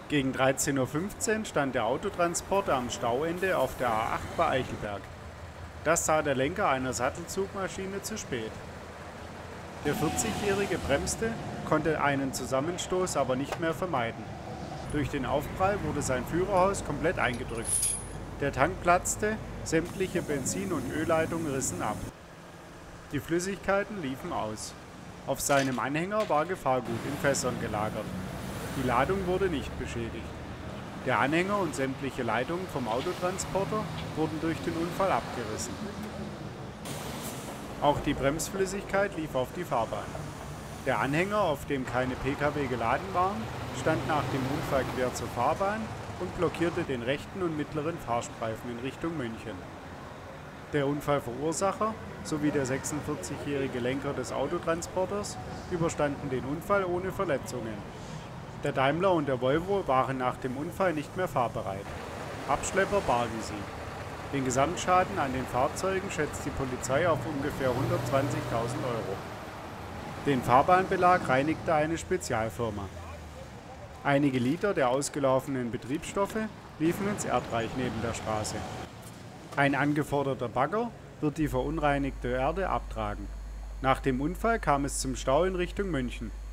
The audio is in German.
Gegen 13:15 Uhr stand der Autotransporter am Stauende auf der A8 bei Eichelberg. Das sah der Lenker einer Sattelzugmaschine zu spät. Der 40-Jährige bremste, konnte einen Zusammenstoß aber nicht mehr vermeiden. Durch den Aufprall wurde sein Führerhaus komplett eingedrückt. Der Tank platzte, sämtliche Benzin- und Ölleitungen rissen ab. Die Flüssigkeiten liefen aus. Auf seinem Anhänger war Gefahrgut in Fässern gelagert. Die Ladung wurde nicht beschädigt. Der Anhänger und sämtliche Leitungen vom Autotransporter wurden durch den Unfall abgerissen. Auch die Bremsflüssigkeit lief auf die Fahrbahn. Der Anhänger, auf dem keine Pkw geladen waren, stand nach dem Unfall quer zur Fahrbahn und blockierte den rechten und mittleren Fahrstreifen in Richtung München. Der Unfallverursacher sowie der 46-jährige Lenker des Autotransporters überstanden den Unfall ohne Verletzungen. Der Daimler und der Volvo waren nach dem Unfall nicht mehr fahrbereit. Abschlepper bargen sie. Den Gesamtschaden an den Fahrzeugen schätzt die Polizei auf ungefähr 120.000 Euro. Den Fahrbahnbelag reinigte eine Spezialfirma. Einige Liter der ausgelaufenen Betriebsstoffe liefen ins Erdreich neben der Straße. Ein angeforderter Bagger wird die verunreinigte Erde abtragen. Nach dem Unfall kam es zum Stau in Richtung München.